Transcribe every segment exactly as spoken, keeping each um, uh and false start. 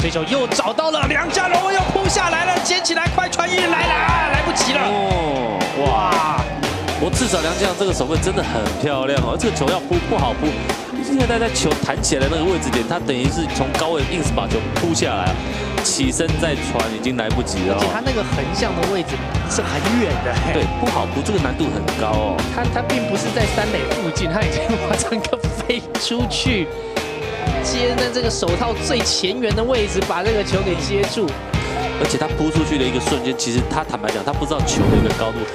追求又找到了梁家荣，又扑下来了，捡起来，快传运来了，啊，来不及了。哦，哇！ 我至少梁家荣这个手位真的很漂亮哦，这个球要扑不好扑，现在在球弹起来的那个位置点，他等于是从高位硬是把球扑下来，起身再传已经来不及了。 而且他那个横向的位置是很远的， 对，不好扑，这个难度很高哦。 他他并不是在三垒附近，他已经把整个飞出去。 接在这个手套最前缘的位置，把这个球给接住。 而且他扑出去的一个瞬间，其实他坦白讲，他不知道球的一个高度。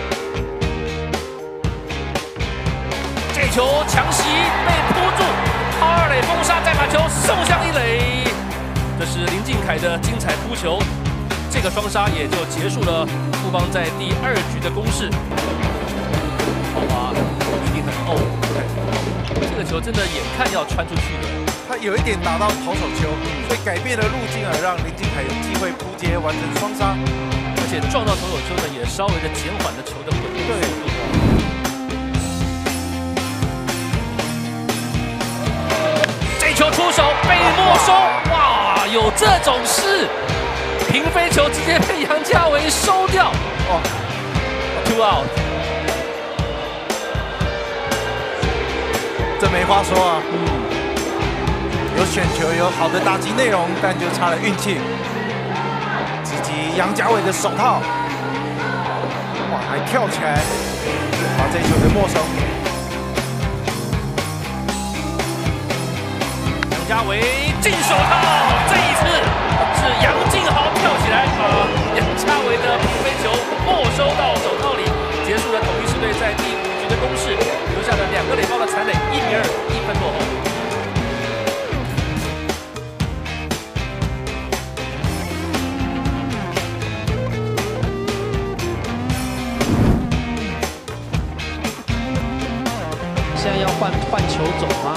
这球强袭被扑住，二垒封杀，再把球送向一垒。这是林敬凯的精彩扑球，这个双杀也就结束了富邦在第二局的攻势。后华一定很哦，这个球真的眼看要穿出去了。 他有一点打到投手球，所以改变了路径啊，让林敬凯有机会扑接完成双杀， 而且撞到投手球呢，也稍微的减缓了球的滚动速度。这球出手被没收，哇，有这种事！平飞球直接被杨家维收掉，哦 ，two out， 这没话说啊，嗯。 有选球，有好的打击内容，但就差了运气。直击杨家伟的手套，哇，还跳起来，把这一球给没收。 杨家伟进手套，这一次是杨敬豪跳起来，把杨家伟的平飞球没收到手套里，结束了统一狮队在第五局的攻势，留下了两个垒包的残垒，一比二，一分落后。 现在要换换球种吗？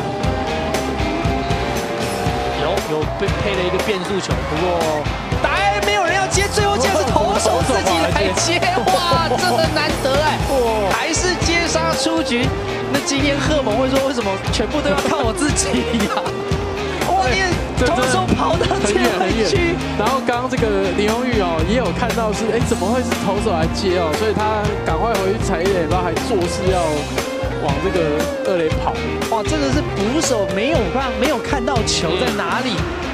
有有被配了一个变速球，不过打哎没有人要接，最后竟然是投手自己来接，哇，这很难得哎，还是接杀出局。那今天贺蒙会说为什么全部都要靠我自己呀？哇，你投手跑到这里去， 然后刚刚这个林泓育哦也有看到是哎怎么会是投手来接哦，所以他赶快回去踩垒包，还做事要。 往这个二垒跑， 哇，真的是捕手没有办没有看到球在哪里，